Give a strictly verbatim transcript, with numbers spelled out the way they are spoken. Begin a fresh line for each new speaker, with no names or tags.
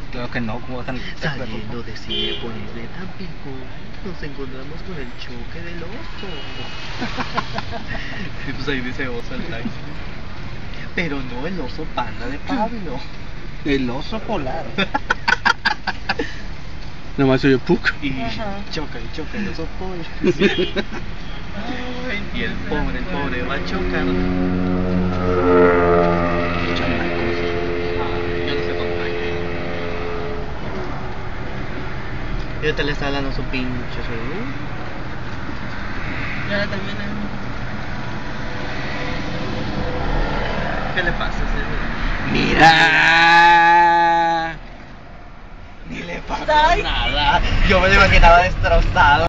Claro que no, ¿cómo tan
Saliendo de Cinépolis de Tampico, nos encontramos con el choque del oso.
Y pues ahí dice oso el taxi.
Pero no el oso panda de Pablo.
El oso polar.
Nomás oye Puck.
Y
Ajá.
choca y choca el oso polar. Ay, y el pobre, el pobre va a chocar.
Chamacos.
Ay, yo no sé contar. Y ahorita le está dando su pinche seguro. Y ahora también hay... ¿Qué le pasa a ese?
Mira. Ni le pasa
Ay.
nada.
Yo me lo imaginaba destrozado.